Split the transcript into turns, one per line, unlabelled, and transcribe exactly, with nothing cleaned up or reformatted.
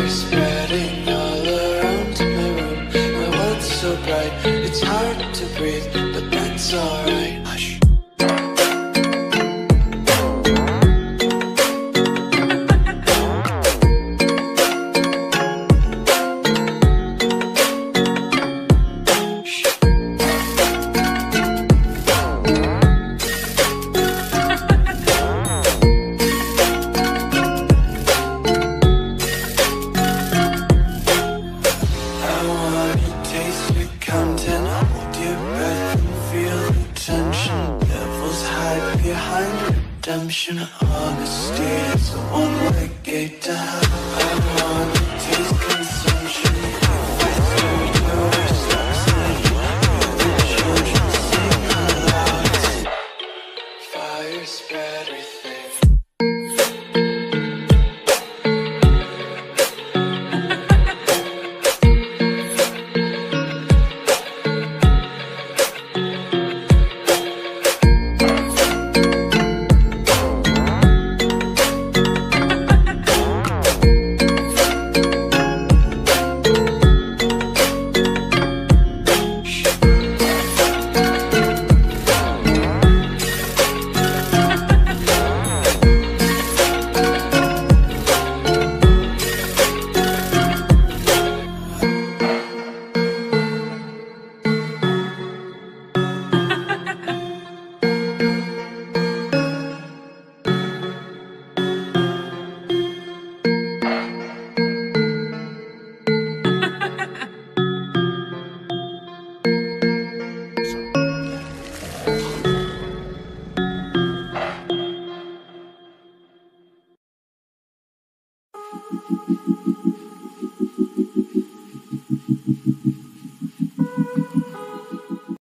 They're spreading all around my room. My world's so bright, it's hard to breathe, but that's alright. Hush. Behind redemption, honesty is a one-way